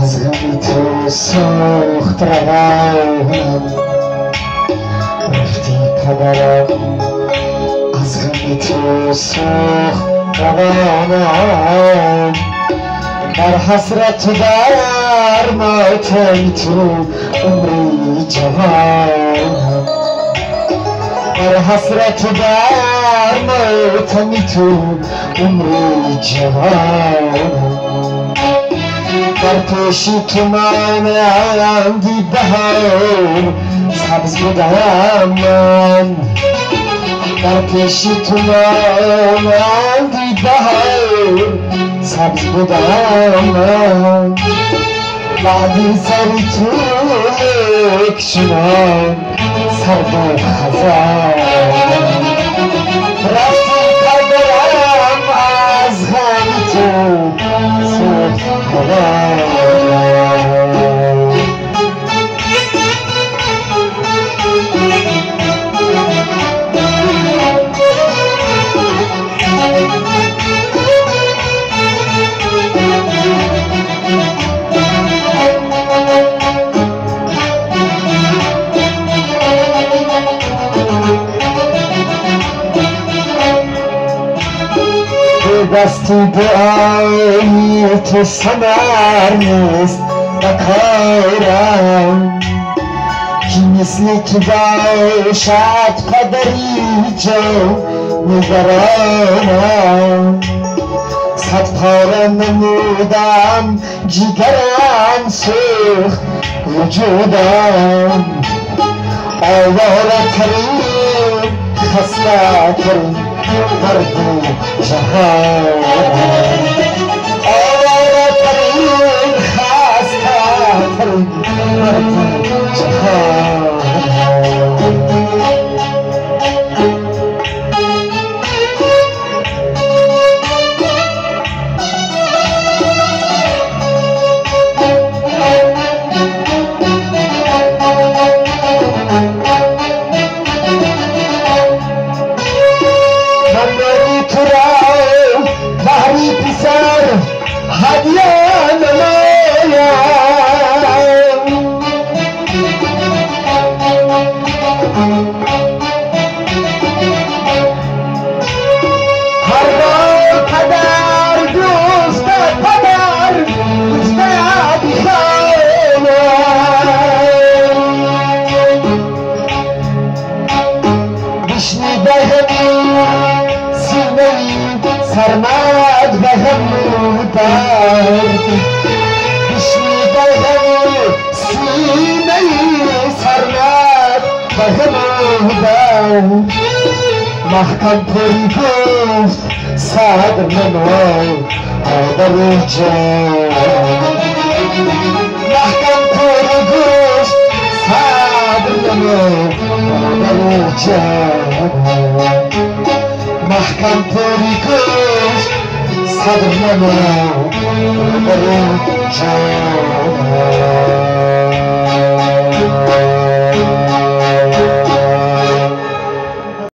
از غم تو سوخت روانم رفتی پدرم از غم تو سوخت روانم در حسرت و در ماتم تو عمری جوانم در حسرت و در ماتم تو عمری جوانم در پیش تو مانندی بهار سبز بودم من در پیش تو مانندی بهار سبز بودم من بعدی سری تو یک چنان سرد و خزان رفتی قدرم از غم تو سوخت دستی دعای تو ثمر نیست و کارم کی مثل تو باشد پدری جان نگرانم صد پاره نمودم جگرم سوخت وجودم آواره ترین خسته ترین مرد جهان آواره ترین خسته ترین مرد جهان سرمد به هم درد بشنیده هم سینه سرمد به هم درد محکم پری گفت صدر منو آدر جان محکم پری گفت صدر منو آدر جان محکم پری گفت صدر منو آدر جان